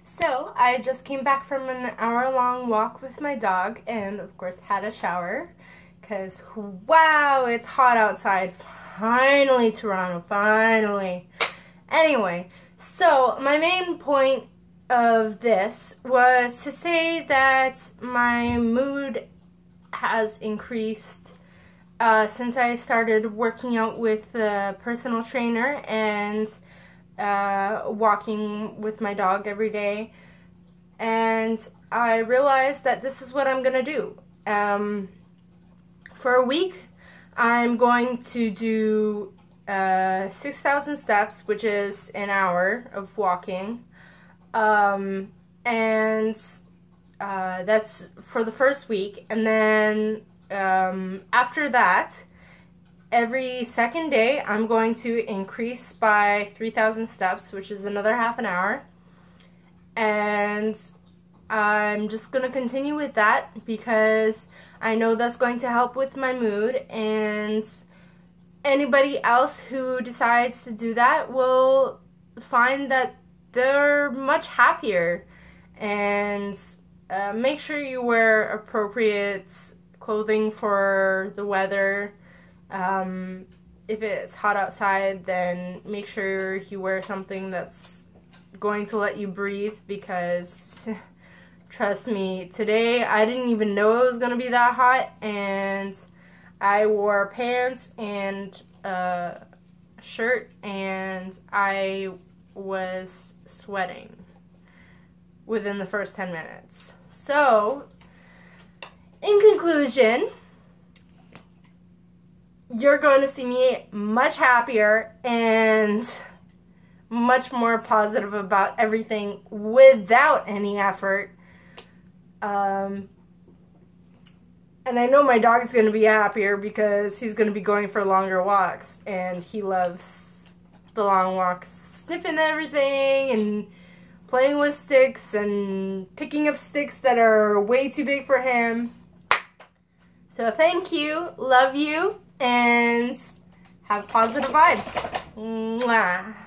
So I just came back from an hour-long walk with my dog and of course had a shower because wow, it's hot outside. Finally, Toronto, finally. Anyway, so my main point of this was to say that my mood has increased since I started working out with a personal trainer and walking with my dog every day, and I realized that this is what I'm gonna do. For a week I'm going to do 6,000 steps, which is an hour of walking, and that's for the first week, and then after that, every second day, I'm going to increase by 3,000 steps, which is another half an hour. And I'm just going to continue with that because I know that's going to help with my mood. And anybody else who decides to do that will find that they're much happier. And make sure you wear appropriate clothing for the weather. If it's hot outside, then make sure you wear something that's going to let you breathe, because trust me, today I didn't even know it was going to be that hot, and I wore pants and a shirt and I was sweating within the first 10 minutes. So, in conclusion, you're going to see me much happier and much more positive about everything without any effort. And I know my dog's going to be happier because he's going to be going for longer walks, and he loves the long walks, sniffing everything and playing with sticks and picking up sticks that are way too big for him. So thank you, love you, and have positive vibes. Mwah.